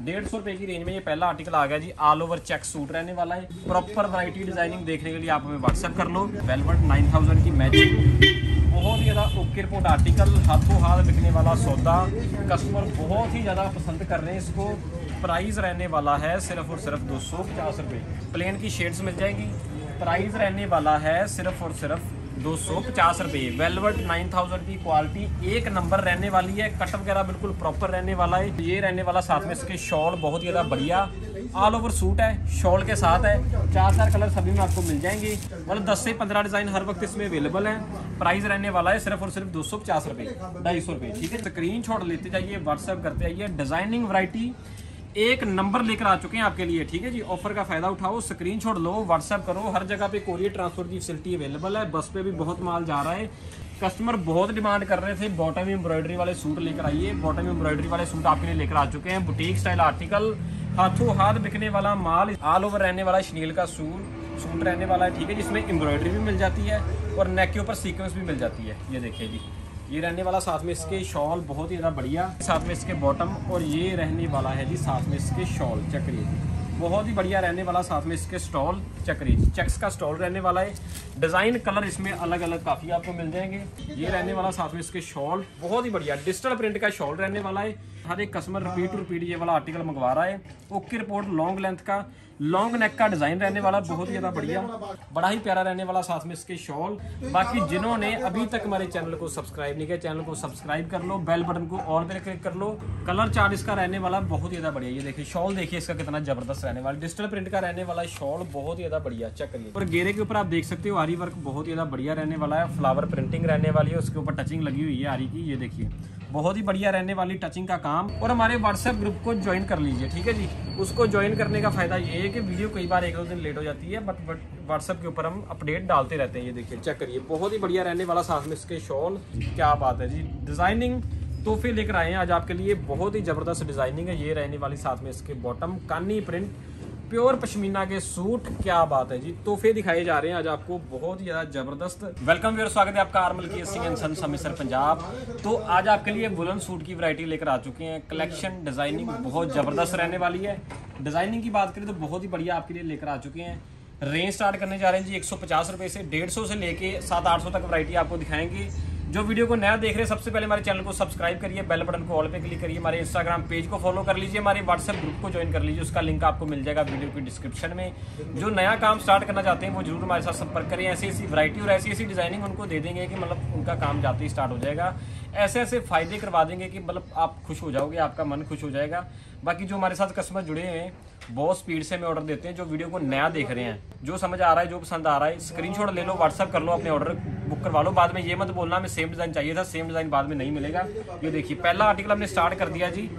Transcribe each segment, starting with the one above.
₹150 की रेंज में ये पहला आर्टिकल आ गया जी। ऑल ओवर चेक सूट रहने वाला है। प्रॉपर वैरायटी डिजाइनिंग देखने के लिए आप हमें व्हाट्सएप कर लो। वेलवेट 9000 की मैचिंग, बहुत ही ज़्यादा ओके रिपोर्ट आर्टिकल, हाथों हाथ बिकने वाला सौदा, कस्टमर बहुत ही ज़्यादा पसंद कर रहे हैं इसको। प्राइस रहने वाला है सिर्फ और सिर्फ ₹250। प्लेन की शेड्स मिल जाएगी। प्राइस रहने वाला है सिर्फ और सिर्फ ₹250। वेलवेट 9000 की क्वालिटी एक नंबर रहने वाली है। कट वगैरह बिल्कुल प्रॉपर रहने वाला है। ये रहने वाला साथ में इसके शॉल बहुत ही ज़्यादा बढ़िया ऑल ओवर सूट है, शॉल के साथ है। 4 कलर सभी में आपको मिल जाएंगे। मतलब 10 से 15 डिज़ाइन हर वक्त इसमें अवेलेबल है। प्राइस रहने वाला है सिर्फ और सिर्फ ₹250, ₹250। ठीक है, स्क्रीन शॉट लेते जाइए, व्हाट्सएप करते जाइए। डिजाइनिंग वैरायटी एक नंबर लेकर आ चुके हैं आपके लिए। ठीक है जी, ऑफर का फायदा उठाओ, स्क्रीनशॉट लो, व्हाट्सएप करो। हर जगह पे कोरियर ट्रांसपोर्ट की फैसिलिटी अवेलेबल है। बस पे भी बहुत माल जा रहा है। कस्टमर बहुत डिमांड कर रहे थे बॉटम एम्ब्रॉयडरी वाले सूट लेकर आइए। बॉटम एम्ब्रॉयडरी वाले सूट आपके लिए लेकर आ चुके हैं। बुटीक स्टाइल आर्टिकल, हाथों हाथ बिकने वाला माल, ऑल ओवर रहने वाला शनील का सूट रहने वाला है। ठीक है, जिसमें एम्ब्रॉयडरी भी मिल जाती है और नेक के ऊपर सीक्वेंस भी मिल जाती है। ये देखिए जी, ये रहने वाला साथ में इसके शॉल बहुत ही ज़्यादा बढ़िया, साथ में इसके बॉटम, और ये रहने वाला है जी साथ में इसके शॉल। चक्री बहुत ही बढ़िया रहने वाला, साथ में इसके स्टॉल चक्री चेक्स का स्टॉल रहने वाला है। डिज़ाइन कलर इसमें अलग अलग काफ़ी आपको मिल जाएंगे। ये रहने वाला साथ में इसके शॉल बहुत ही बढ़िया डिजिटल प्रिंट का शॉल रहने वाला है। हर एक कस्टमर रिपीट टू रिपीट ये वाला आर्टिकल मंगवा रहा है। ओके रिपोर्ट, लॉन्ग लेंथ का, लॉन्ग नेक का डिजाइन रहने वाला, बहुत ही ज्यादा बढ़िया, बड़ा ही प्यारा रहने वाला, साथ में इसके शॉल। बाकी जिन्होंने अभी तक हमारे चैनल को सब्सक्राइब नहीं किया, चैनल को सब्सक्राइब कर लो, बेल बटन को ऑल पे क्लिक कर लो। कलर चार्ट इसका रहने वाला बहुत ही ज्यादा बढ़िया। ये देखिए शॉल, देखिए इसका कितना जबरदस्त रहने वाला, डिजिटल प्रिंट का रहने वाला शॉल, बहुत ही ज्यादा बढ़िया। चेक करिए, और घेरे के ऊपर आप देख सकते हो आरी वर्क बहुत ही ज्यादा बढ़िया रहने वाला है। फ्लावर प्रिंटिंग रहने वाली है, उसके ऊपर टचिंग लगी हुई है आरी की। ये देखिए बहुत ही बढ़िया रहने वाली टचिंग का काम। और हमारे व्हाट्सएप ग्रुप को ज्वाइन कर लीजिए। ठीक है जी, उसको ज्वाइन करने का फायदा ये है कि वीडियो कई बार 1-2 दिन लेट हो जाती है, बट व्हाट्सएप के ऊपर हम अपडेट डालते रहते हैं। ये देखिए चेक करिए, बहुत ही बढ़िया रहने वाला, साथ में इसके शॉल, क्या बात है जी। डिजाइनिंग तोहफे लेकर आए हैं आज आपके लिए, बहुत ही जबरदस्त डिजाइनिंग है। ये रहने वाली साथ में इसके बॉटम, कानी प्रिंट, प्योर पश्मीना के सूट, क्या बात है जी। तोहफे दिखाए जा रहे हैं आज आपको, बहुत ही ज्यादा जबरदस्त। वेलकम व्यूअर, स्वागत है आपका आरमल की सिंह एंड सन्स अमृतसर पंजाब। तो आज आपके लिए वुलन सूट की वैरायटी लेकर आ चुके हैं। कलेक्शन डिजाइनिंग बहुत जबरदस्त रहने वाली है। डिजाइनिंग की बात करें तो बहुत ही बढ़िया आपके लिए लेकर आ चुके हैं। रेंज स्टार्ट करने जा रहे हैं जी ₹150 से, 150 से लेके 700-800 तक वैरायटी आपको दिखाएंगे। जो वीडियो को नया देख रहे हैं, सबसे पहले हमारे चैनल को सब्सक्राइब करिए, बेल बटन को ऑल पे क्लिक करिए, हमारे इंस्टाग्राम पेज को फॉलो कर लीजिए, हमारे व्हाट्सएप ग्रुप को ज्वाइन कर लीजिए। उसका लिंक आपको मिल जाएगा वीडियो की डिस्क्रिप्शन में। जो नया काम स्टार्ट करना चाहते हैं वो जरूर हमारे साथ संपर्क करें। ऐसी ऐसी वैरायटी और ऐसी ऐसी डिजाइनिंग उनको दे देंगे कि मतलब उनका काम जाते ही स्टार्ट हो जाएगा। ऐसे ऐसे फायदे करवा देंगे कि मतलब आप खुश हो जाओगे, आपका मन खुश हो जाएगा। बाकी जो हमारे साथ कस्टमर जुड़े हैं बहुत स्पीड से हमें ऑर्डर देते हैं। जो वीडियो को नया देख रहे हैं, जो समझ आ रहा है, जो पसंद आ रहा है, स्क्रीनशॉट ले लो, व्हाट्सएप कर लो, अपने ऑर्डर बुक करवा लो। बाद में ये मत बोलना हमें सेम डिजाइन चाहिए था, सेम डिजाइन बाद में नहीं मिलेगा। ये देखिए पहला आर्टिकल हमने स्टार्ट कर दिया जी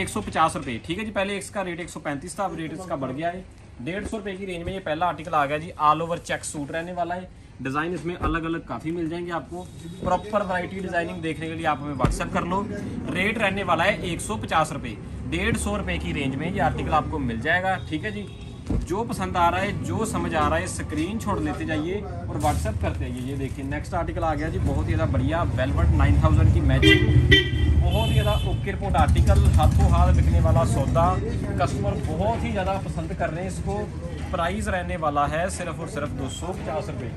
₹150। ठीक है जी, पहले इसका रेट 135 था, अब रेट इसका बढ़ गया है। ₹150 की रेंज में ये पहला आर्टिकल आ गया जी। ऑल ओवर चेक सूट रहने वाला है। डिजाइन इसमें अलग अलग काफी मिल जाएंगे आपको। प्रॉपर वैरायटी डिजाइनिंग देखने के लिए आप हमें व्हाट्सएप कर लो। रेट रहने वाला है ₹150। ₹150 की रेंज में ये आर्टिकल आपको मिल जाएगा। ठीक है जी, जो पसंद आ रहा है, जो समझ आ रहा है, स्क्रीनशॉट लेते जाइए और व्हाट्सएप करते जाइए। ये देखिए नेक्स्ट आर्टिकल आ गया जी, बहुत ही ज्यादा बढ़िया, वेलवेट 9000 की मैचिंग, बहुत ही ज्यादा ओके रिपोर्ट आर्टिकल, हाथों हाथ बिकने वाला सौदा, कस्टमर बहुत ही ज्यादा पसंद कर रहे हैं इसको। प्राइस रहने वाला है सिर्फ और सिर्फ ₹250,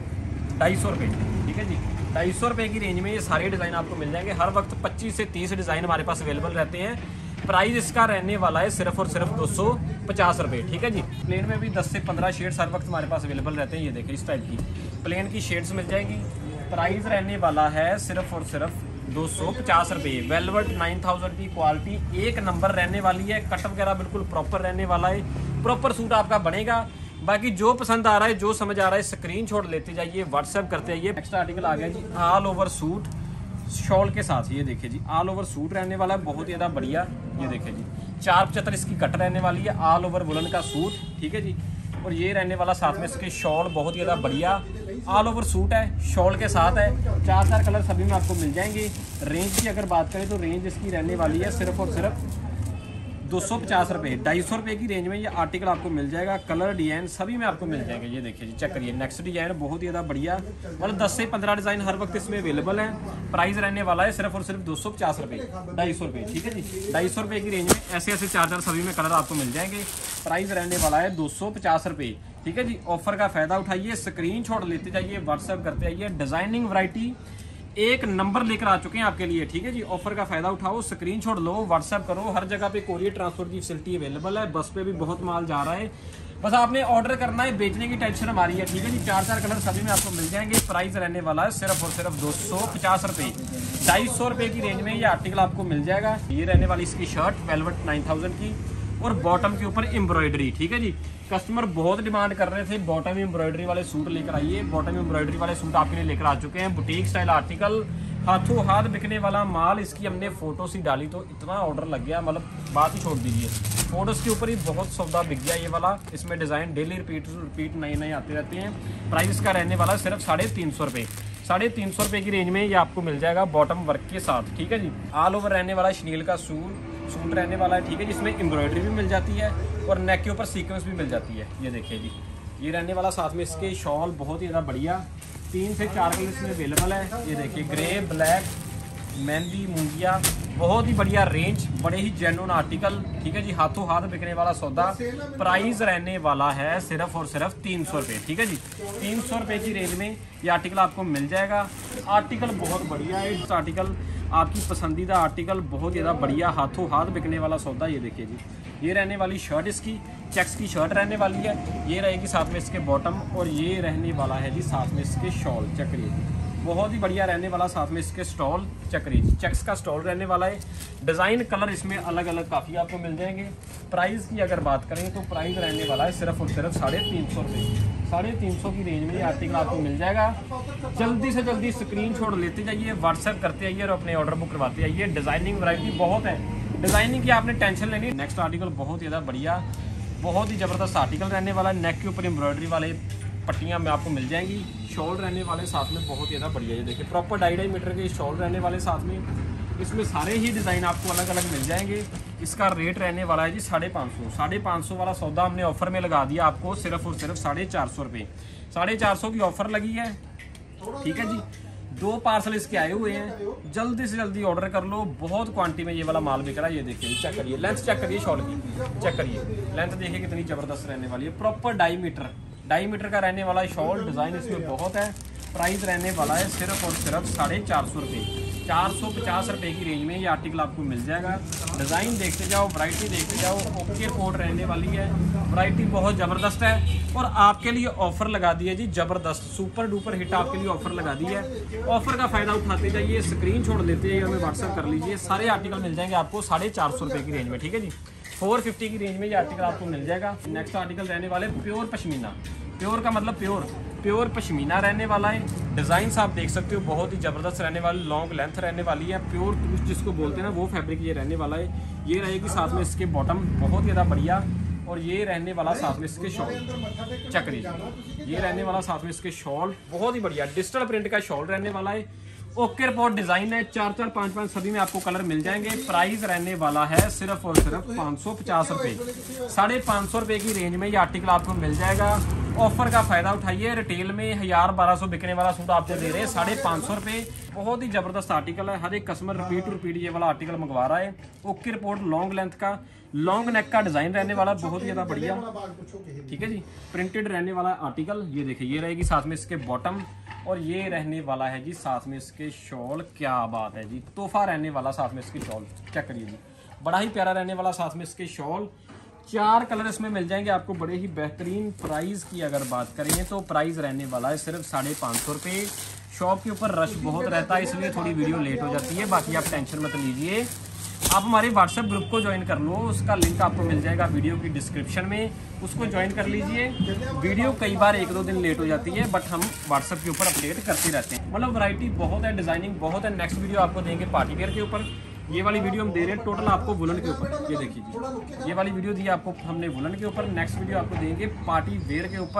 ₹250। ठीक है जी, ₹250 की रेंज में ये सारे डिज़ाइन आपको मिल जाएंगे। हर वक्त 25 से 30 डिज़ाइन हमारे पास अवेलेबल रहते हैं। प्राइस इसका रहने वाला है सिर्फ और सिर्फ ₹250। ठीक है जी, प्लेन में भी 10 से 15 शेड्स हर वक्त हमारे पास अवेलेबल रहते हैं। ये देखिए इस टाइप की प्लेन की शेड्स मिल जाएंगी। प्राइस रहने वाला है सिर्फ और सिर्फ ₹250। वेलवेट 9000 की क्वालिटी एक नंबर रहने वाली है। कट वगैरह बिल्कुल प्रॉपर रहने वाला है। प्रॉपर सूट आपका बनेगा। बाकी जो पसंद आ रहा है, जो समझ आ रहा है, स्क्रीनशॉट लेते जाइए, व्हाट्सएप करते जाइए। नेक्स्ट आर्टिकल आ गया जी, ऑल ओवर सूट शॉल के साथ। ये देखिए जी, ऑल ओवर सूट रहने वाला है, बहुत ही ज्यादा बढ़िया। ये देखिए जी 475 इसकी कट रहने वाली है। ऑल ओवर वुलन का सूट। ठीक है जी, और ये रहने वाला साथ में इसके शॉल, बहुत ही ज्यादा बढ़िया ऑल ओवर सूट है, शॉल के साथ है। 4 कलर सभी में आपको मिल जाएंगे। रेंज की अगर बात करें तो रेंज इसकी रहने वाली है सिर्फ और सिर्फ 250 रुपये, 250 रुपये की रेंज में ये आर्टिकल आपको मिल जाएगा। कलर डिजाइन सभी में आपको मिल जाएंगे। ये देखिए जी, चेक करिए, नेक्स्ट डिजाइन बहुत ही ज़्यादा बढ़िया, मतलब 10 से 15 डिज़ाइन हर वक्त इसमें अवेलेबल है। प्राइस रहने वाला है सिर्फ और सिर्फ 250 रुपये, 250 रुपये, ठीक है जी। 250 रुपये की रेंज में ऐसे ऐसे 4 सभी में कलर आपको मिल जाएंगे। प्राइस रहने वाला है 250 रुपये, ठीक है जी। ऑफर का फायदा उठाइए, स्क्रीनशॉट लेते जाइए, व्हाट्सएप करते जाइए। डिजाइनिंग वैरायटी एक नंबर लेकर आ चुके हैं आपके लिए, ठीक है जी। ऑफर का फायदा उठाओ, स्क्रीनशॉट लो, व्हाट्सएप करो। हर जगह पे कोरियर ट्रांसपोर्ट की फैसिलिटी अवेलेबल है। बस पे भी बहुत माल जा रहा है, बस आपने ऑर्डर करना है, बेचने की टेंशन हमारी है, ठीक है जी। 4 कलर सभी में आपको मिल जाएंगे। प्राइस रहने वाला है सिर्फ और सिर्फ 250 रुपये, 250 रुपये की रेंज में ये आर्टिकल आपको मिल जाएगा। ये रहने वाली इसकी शर्ट वेलवेट 9000 की, और बॉटम के ऊपर एम्ब्रॉयडरी, ठीक है जी। कस्टमर बहुत डिमांड कर रहे थे बॉटम एम्ब्रॉयडरी वाले सूट लेकर आइए। बॉटम एम्ब्रॉयडरी वाले सूट आपके लिए लेकर आ चुके हैं। बुटीक स्टाइल आर्टिकल, हाथों हाथ बिकने वाला माल। इसकी हमने फोटो सी डाली तो इतना ऑर्डर लग गया, मतलब बात ही छोड़ दीजिए। फोटोज के ऊपर ही बहुत सौदा बिक गया ये वाला। इसमें डिजाइन डेली रिपीट नए नए आते रहते हैं। प्राइस इसका रहने वाला सिर्फ 350 रुपये, 350 रुपये की रेंज में ये आपको मिल जाएगा बॉटम वर्क के साथ, ठीक है जी। ऑल ओवर रहने वाला शनील का सूट रहने वाला है, ठीक है, जिसमें एम्ब्रॉयडरी भी मिल जाती है और नेक के ऊपर सीक्वेंस भी मिल जाती है। ये देखिए जी, ये रहने वाला साथ में इसके शॉल बहुत ही ज़्यादा बढ़िया। 3 से 4 कलर इसमें अवेलेबल है। ये देखिए, ग्रे, ब्लैक, मेहंदी, मूंगिया, बहुत ही बढ़िया रेंज, बड़े ही जेन्युइन आर्टिकल, ठीक है जी। हाथों हाथ बिकने वाला सौदा। प्राइस रहने वाला है सिर्फ और सिर्फ 300 रुपये, ठीक है जी। 300 रुपये की रेंज में ये आर्टिकल आपको मिल जाएगा। आर्टिकल बहुत बढ़िया है, इस आर्टिकल आपकी पसंदीदा आर्टिकल, बहुत ज़्यादा बढ़िया, हाथों हाथ बिकने वाला सौदा। ये देखिए जी, ये रहने वाली शर्ट इसकी चेक्स की शर्ट रहने वाली है। ये रहेगी साथ में इसके बॉटम, और ये रहने वाला है जी साथ में इसके शॉल। चेक करिए जी, बहुत ही बढ़िया रहने वाला, साथ में इसके स्टॉल। चेक करिए जी, चेक्स का स्टॉल रहने वाला है। डिज़ाइन कलर इसमें अलग अलग काफ़ी आपको मिल जाएंगे। प्राइस की अगर बात करें तो प्राइस रहने वाला है सिर्फ और सिर्फ 350 रुपये, 350 की रेंज में ये आर्टिकल आपको मिल जाएगा। जल्दी से जल्दी स्क्रीनशॉट लेते जाइए, व्हाट्सएप करते जाइए और अपने ऑर्डर बुक करवाते जाइए। डिज़ाइनिंग वैरायटी बहुत है, डिज़ाइनिंग की आपने टेंशन लेनी। नेक्स्ट आर्टिकल बहुत ज़्यादा बढ़िया, बहुत ही ज़बरदस्त आर्टिकल रहने वाला है। नेक के ऊपर एम्ब्रॉयडरी वाले पट्टियाँ में आपको मिल जाएंगी। शॉल रहने वाले साथ में बहुत ज़्यादा बढ़िया। ये देखिए, प्रॉपर 2.5 मीटर के शॉल रहने वाले साथ में। इसमें सारे ही डिज़ाइन आपको अलग अलग मिल जाएंगे। इसका रेट रहने वाला है जी 550। 550 वाला सौदा हमने ऑफर में लगा दिया आपको सिर्फ और सिर्फ 450 रुपये। 450 की ऑफर लगी है, ठीक है जी। 2 पार्सल इसके आए हुए हैं, जल्दी से जल्दी ऑर्डर कर लो। बहुत क्वांटिटी में ये वाला माल बिक रहा है। ये देखिए, चेक करिए, लेंथ चेक करिए शॉल की, चेक करिए लेंथ, देखिए कितनी ज़बरदस्त रहने वाली है। प्रॉपर 2.5 मीटर का रहने वाला शॉल। डिज़ाइन इसमें बहुत है। प्राइस रहने वाला है सिर्फ और सिर्फ 450 रुपये, 450 रुपये की रेंज में ये आर्टिकल आपको मिल जाएगा। डिज़ाइन देखते जाओ, वैरायटी देखते जाओ। ओके कोड रहने वाली है, वैरायटी बहुत ज़बरदस्त है। और आपके लिए ऑफर लगा दी है जी ज़बरदस्त, सुपर डुपर हिट आपके लिए ऑफर लगा दी है। ऑफर का फायदा उठाते जाइए, स्क्रीनशॉट लेते जाइए, हमें व्हाट्सएप कर लीजिए। सारे आर्टिकल मिल जाएंगे आपको 450 रुपये की रेंज में, ठीक है जी। 450 की रेंज में ये आर्टिकल आपको मिल जाएगा। नेक्स्ट आर्टिकल रहने वाले प्योर पश्मीना। प्योर का मतलब प्योर पश्मीना रहने वाला है। डिज़ाइंस आप देख सकते हो, बहुत ही ज़बरदस्त रहने वाली, लॉन्ग लेंथ रहने वाली है। प्योर जिसको बोलते हैं ना, वो फैब्रिक ये रहने वाला है। ये रहेगी साथ में इसके बॉटम, बहुत ज़्यादा बढ़िया। और ये रहने वाला साथ में इसके शॉल, चेक करिए, ये रहने वाला साथ में इसके शॉल, बहुत ही बढ़िया डिजिटल प्रिंट का शॉल रहने वाला है। ओके रिपोर्ट डिजाइन है, 4 5 सभी में आपको कलर मिल जाएंगे। प्राइस रहने वाला है सिर्फ और सिर्फ 550 रुपये, 550 रुपये की रेंज में ये आर्टिकल आपको मिल जाएगा। ऑफर का फायदा उठाइए। रिटेल में 1000-1200 बिकने वाला सूट आपको दे रहे हैं 550 रुपये। बहुत ही जबरदस्त आर्टिकल है, हर एक कस्टमर रिपीट ये वाला आर्टिकल मंगवा रहा है। ओके रिपोर्ट लॉन्ग लेंथ का, लॉन्ग नेक का डिजाइन रहने वाला, बहुत ही ज्यादा बढ़िया, ठीक है जी। प्रिंटेड रहने वाला आर्टिकल। ये देखिए, ये रहेगी साथ में इसके बॉटम, और ये रहने वाला है जी साथ में इसके शॉल। क्या बात है जी, तोहफा रहने वाला साथ में इसके शॉल, चेक करिए जी, बड़ा ही प्यारा रहने वाला साथ में इसके शॉल। 4 कलर इसमें मिल जाएंगे आपको, बड़े ही बेहतरीन। प्राइस की अगर बात करें तो प्राइस रहने वाला है सिर्फ 550 रुपये। शॉप के ऊपर रश बहुत रहता है, इसलिए थोड़ी वीडियो लेट हो जाती है। बाकी आप टेंशन मत लीजिए, आप हमारे व्हाट्सएप ग्रुप को ज्वाइन कर लो, उसका लिंक आपको मिल जाएगा वीडियो की डिस्क्रिप्शन में, उसको ज्वाइन कर लीजिए। वीडियो कई बार 1-2 दिन लेट हो जाती है, बट हम व्हाट्सएप के ऊपर अपडेट करते रहते हैं। मतलब वैरायटी बहुत है, डिजाइनिंग बहुत है। नेक्स्ट वीडियो आपको देंगे पार्टी वेयर के ऊपर। ये वाली वीडियो हम दे रहे हैं टोटल आपको वुलन के ऊपर। ये देखिए जी, ये वाली वीडियो दी आपको हमने वुलन के ऊपर। नेक्स्ट वीडियो आपको देंगे पार्टी वेयर के ऊपर।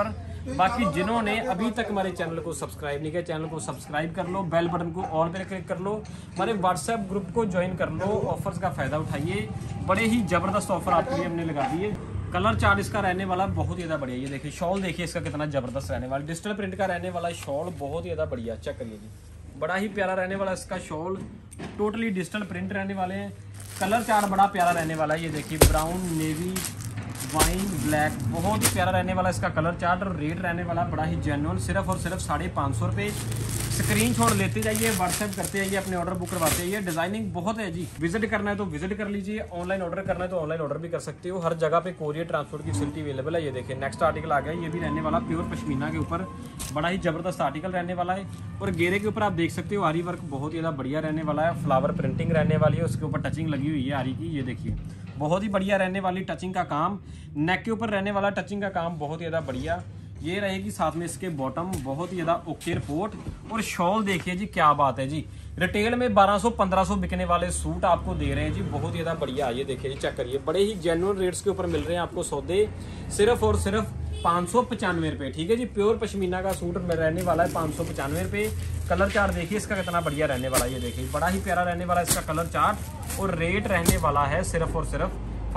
बाकी जिन्होंने अभी तक हमारे चैनल को सब्सक्राइब नहीं किया, चैनल को सब्सक्राइब कर लो, बेल बटन को ऑल पे क्लिक कर लो, हमारे व्हाट्सएप ग्रुप को ज्वाइन कर लो, ऑफर्स का फायदा उठाइए। बड़े ही जबरदस्त ऑफर आपके लिए हमने लगा दिए। कलर चार्ट इसका रहने वाला बहुत ही ज़्यादा बढ़िया। ये देखिए शॉल देखिए इसका कितना जबरदस्त रहने वाला, डिजिटल प्रिंट का रहने वाला शॉल बहुत ही ज़्यादा बढ़िया। चेक करिए जी, बड़ा ही प्यारा रहने वाला इसका शॉल, टोटली डिजिटल प्रिंट रहने वाले हैं। कलर चार्ट बड़ा प्यारा रहने वाला है। ये देखिए ब्राउन, नेवी, वाइन, ब्लैक, बहुत ही प्यारा रहने वाला इसका कलर चार्ट। और रेट रहने वाला बड़ा ही जेन्युइन, सिर्फ और सिर्फ 550 रुपये। स्क्रीनशॉट लेते जाइए, व्हाट्सएप करते जाइए, अपने ऑर्डर बुक करवाते जाइए। डिजाइनिंग बहुत है जी, विजिट करना है तो विजिट कर लीजिए, ऑनलाइन ऑर्डर करना है तो ऑनलाइन ऑर्डर भी कर सकते हो। हर जगह पे कोरियर ट्रांसपोर्ट की फैसिलिटी अवेलेबल है। ये देखिए नेक्स्ट आर्टिकल आ गया, ये भी रहने वाला प्योर पश्मीना के ऊपर, बड़ा ही जबरदस्त आर्टिकल रहने वाला है। और घेरे के ऊपर आप देख सकते हो आरी वर्क बहुत ही ज़्यादा बढ़िया रहने वाला है। फ्लावर प्रिंटिंग रहने वाली है, उसके ऊपर टचिंग लगी हुई है आरी की। ये देखिए बहुत ही बढ़िया रहने वाली टचिंग का काम, नेक के ऊपर रहने वाला टचिंग का काम बहुत ही ज़्यादा बढ़िया। ये रहेगी साथ में इसके बॉटम, बहुत ही ज़्यादा ओके रिपोर्ट। और शॉल देखिए जी, क्या बात है जी, रिटेल में 1200-1500 बिकने वाले सूट आपको दे रहे हैं जी, बहुत ही ज़्यादा बढ़िया। ये देखिए जी, चेक करिए, बड़े ही जेन्युइन रेट्स के ऊपर मिल रहे हैं आपको सौदे, सिर्फ और सिर्फ 595 रुपये। ठीक है जी, प्योर पश्मीना का सूट रहने वाला है 595 रुपये। कलर चार्ट देखिए इसका कितना बढ़िया रहने वाला है। ये देखिए बड़ा ही प्यारा रहने वाला है इसका कलर चार्ट। और रेट रहने वाला है सिर्फ और सिर्फ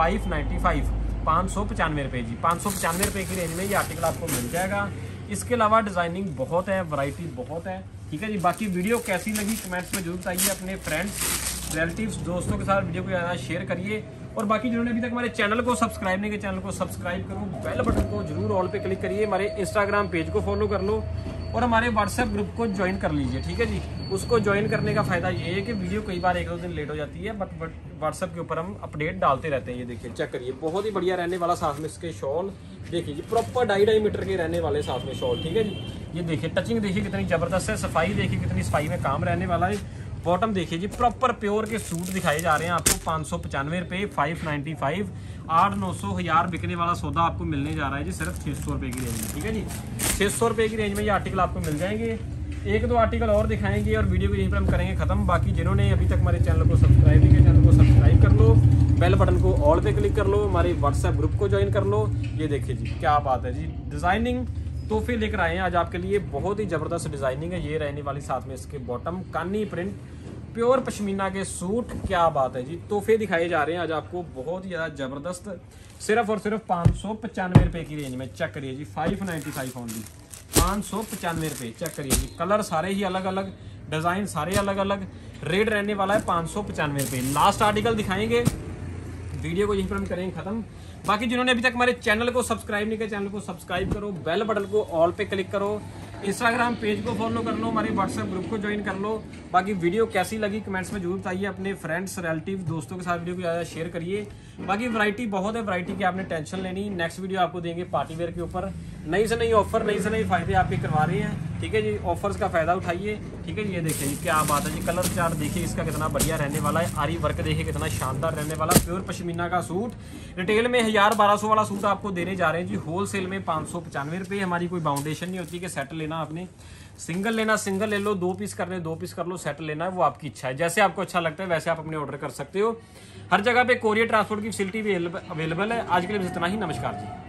595 रुपये जी। 595 रुपये की रेंज में ये आर्टिकल आपको मिल जाएगा। इसके अलावा डिजाइनिंग बहुत है, वैरायटी बहुत है। ठीक है जी, बाकी वीडियो कैसी लगी कमेंट्स में जरूर बताइए। अपने फ्रेंड्स, रिलेटिव्स, दोस्तों के साथ वीडियो को ज़्यादा शेयर करिए। और बाकी जिन्होंने अभी तक हमारे चैनल को सब्सक्राइब नहीं किया, चैनल को सब्सक्राइब करो, बेल बटन को जरूर ऑल पे क्लिक करिए। हमारे इंस्टाग्राम पेज को फॉलो कर लो और हमारे व्हाट्सएप ग्रुप को ज्वाइन कर लीजिए। ठीक है जी, उसको ज्वाइन करने का फायदा ये है कि वीडियो कई बार 1-2 दिन लेट हो जाती है, बट व्हाट्सएप के ऊपर हम अपडेट डालते रहते हैं। ये देखिए चेक करिए, बहुत ही बढ़िया रहने वाला। साथ में इसके शॉल देखिए जी, प्रॉपर 2.5 मीटर के रहने वाले साथ में शॉल। ठीक है जी, ये देखिए टचिंग देखिए कितनी जबरदस्त है, सफाई देखिए कितनी सफाई में काम रहने वाला है। बॉटम देखिए जी, प्रॉपर प्योर के सूट दिखाए जा रहे हैं आपको 595 रुपये, 595, 800-900 1000 बिकने वाला सौदा आपको मिलने जा रहा है जी सिर्फ 600 रुपये की रेंज में। ठीक है जी, 600 रुपये की रेंज में ये आर्टिकल आपको मिल जाएंगे। 1-2 आर्टिकल और दिखाएंगे और वीडियो को यहीं पर हम करेंगे खत्म। बाकी जिन्होंने अभी तक हमारे चैनल को सब्सक्राइब नहीं किया, चैनल को सब्सक्राइब कर लो, बेल बटन को ऑल पे क्लिक कर लो, हमारे व्हाट्सएप ग्रुप को ज्वाइन कर लो। ये देखिए जी, क्या बात है जी, डिजाइनिंग तोहफे लेकर आए हैं आज आपके लिए, बहुत ही जबरदस्त डिजाइनिंग है। ये रहने वाली साथ में इसके बॉटम, कानी प्रिंट, प्योर पश्मीना के सूट, क्या बात है जी, तोहफे दिखाए जा रहे हैं आज आपको बहुत ही ज़्यादा जबरदस्त, सिर्फ और सिर्फ 595 रुपये की रेंज में। चेक करिए जी, 595 ओनली, 595 रुपये। चेक करिए जी, कलर सारे ही अलग अलग, डिज़ाइन सारे अलग अलग, रेट रहने वाला है 595 रुपये। लास्ट आर्टिकल दिखाएंगे, वीडियो को यहीं पर हम करेंगे खत्म। बाकी जिन्होंने अभी तक हमारे चैनल को सब्सक्राइब नहीं किया, चैनल को सब्सक्राइब करो, बेल बटन को ऑल पे क्लिक करो, इंस्टाग्राम पेज को फॉलो कर लो, हमारे व्हाट्सएप ग्रुप को ज्वाइन कर लो। बाकी वीडियो कैसी लगी कमेंट्स में जरूर बताइए। अपने फ्रेंड्स, रिलेटिव, दोस्तों के साथ वीडियो को ज़्यादा शेयर करिए। बाकी वैरायटी बहुत है, वैरायटी की आपने टेंशन लेनी। नेक्स्ट वीडियो आपको देंगे पार्टी वेयर के ऊपर, नई से नई ऑफर, नई से नई फायदे आपके करवा रहे हैं। ठीक है जी, ऑफर्स का फायदा उठाइए। ठीक है जी, ये देखिए जी, क्या बात है जी, कलर चार्ट देखिए इसका कितना बढ़िया रहने वाला है। आरी वर्क देखिए कितना शानदार रहने वाला, प्योर पश्मीना का सूट। रिटेल में 1000-1200 वाला सूट आपको देने जा रहे हैं जी, होलसेल में 595 रुपये। हमारी कोई बाउंडेशन नहीं होती कि सेट लेना, आपने सिंगल लेना सिंगल ले लो, 2 पीस करने 2 पीस कर लो, सेट लेना है वो आपकी इच्छा है, जैसे आपको अच्छा लगता है वैसे आप अपने ऑर्डर कर सकते हो। हर जगह पे कोरियर ट्रांसपोर्ट की फैसिलिटी भी अवेलेबल है। आज के लिए बस इतना ही, नमस्कार जी।